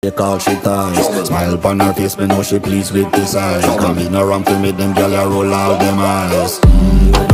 Take all she ties. Smile upon her face, me know she pleased with this eye. Come in around to meet them, girl, I roll out them eyes.